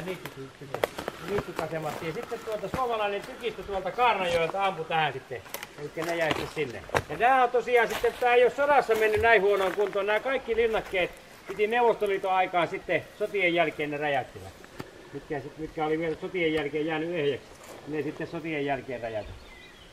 Niittykasematti. Ja sitten suomalainen tykistö tuolta Kaarnajoelta ampui tähän sitten. Eli ne jäi sitten sinne. Ja tää on tosiaan sitten, tää ei ole sodassa mennyt näin huonoon kuntoon. Nämä kaikki linnakkeet piti Neuvostoliiton aikaan sitten sotien jälkeen ne räjäyttivät. Mitkä oli vielä sotien jälkeen jäänyt ehjäksi. Ne sitten sotien jälkeen räjäytettiin.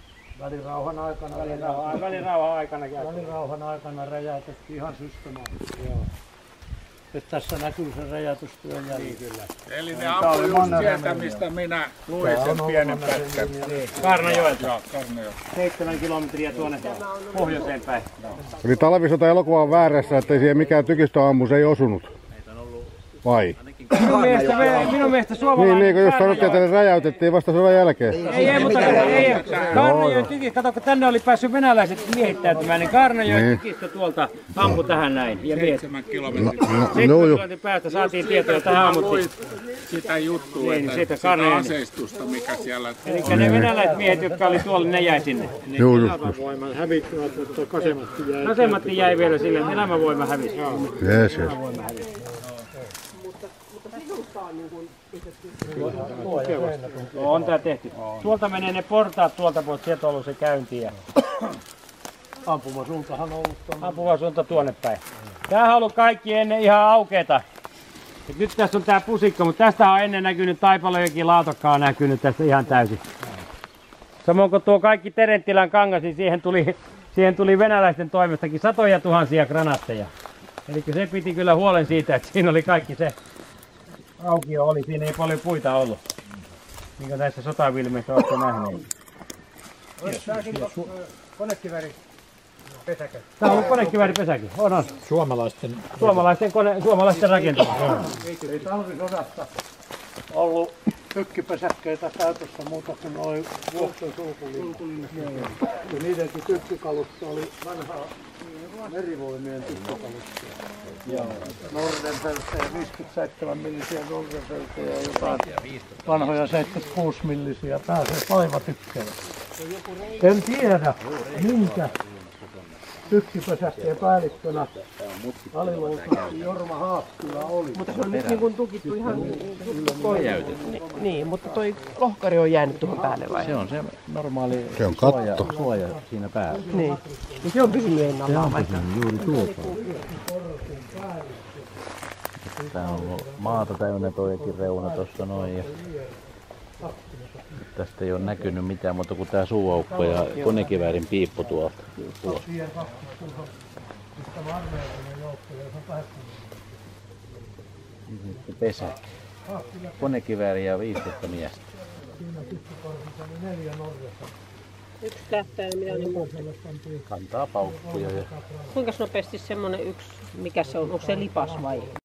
Välirauhan aikana räjäytettiin ihan systemaattisesti. Tässä näkyy se räjäytystyön jälki. Niin, kyllä. Eli ne ampui just sieltä, mistä minä luin sen pienen pätkän. Kaarnajoelta. Joo, Kaarnajoelta. 7 kilometriä tuonne pohjoiseen päin. Eli Talvisota-elokuva on väärässä, ettei siihen mikään tykistöammus ei osunut. Vai? Minun mielestä suomalainen... Niin kuin just sanottiin, että ne räjäytettiin vasta sodan jälkeen. Mutta ei. Kaarnajoen tykistö, kato kun tänne oli päässyt venäläiset miehittäytymään, niin Kaarnajoen tykistö tuolta ampui tähän näin. Ja 7 kilometriä. 7 kilometrin päästä saatiin tietoja tähän ammuttiin. Sitä juttua, Niin, että sitä aseistusta, mikä siellä... Eli ne venäläiset miehet, jotka oli tuolla, ne jäi sinne. Joo, just. Elämänvoiman hävittivät, mutta kasematti jäi. Kasematti jäi vielä sille, elämänvoima hävisi. Yes. On tää tehty. Tuolta menee ne portaat tuolta pois, sieltä on ollut se käynti. Ampumasuuntahan on ollut tuonne. Ampumasuunta tuonne päin. Tämähän on ollut kaikki ennen ihan aukeeta. Et nyt tässä on tää pusikko, mutta tästä on ennen näkynyt Taipaleenjoki laatokka on näkynyt tästä ihan täysin. Samoin kuin tuo kaikki Terenttilän kangas, niin siihen tuli venäläisten toimestakin satoja tuhansia granaatteja. Eli se piti kyllä huolen siitä, että siinä oli kaikki se aukio oli, siinä ei paljon puita ollut. Niin kuin näissä sotavilmeissä olette nähneet. Konekivääri pesäkä. Tää on ollut konekiväripesäkin. On. Suomalaisten rakentama. Ei talvisodassa ollut tykkipesäkkeitä käytössä muuta kuin noin vuoksen sulkulinnat. Ja niidenkin tykkikalusta oli vanhaa merivoimien tykkikalusta. Nordenfeltejä, 57 millisiä Nordenfeltejä ja jotain vanhoja 76 millisiä pääsee laivatykkejä. En tiedä minkä tykkipesäkkeen päällikkönä aliluutnantti Jorma Haakkila oli. Mutta se on nyt niin kuin tukittu ihan niin, mutta toi lohkari on jäänyt tuohon päälle vai? Se on se normaali Se on katto. suoja siinä päällä. Niin. Ja se on pysynyt ennallaan vaikka. Juuri tuota. Tää on ollut maata täynnä toikin reuna tossa noin. Ja tästä ei ole näkynyt mitään muuta kuin tää suuaukko ja konekiväärin piippu tuolta. Pesä. Konekivääri ja 15 miestä. Yksi tähtäin, mitä ne muut? Kantaa paukkuja. Kuinka nopeasti semmonen yksi, mikä se on? Onko se lipas vai?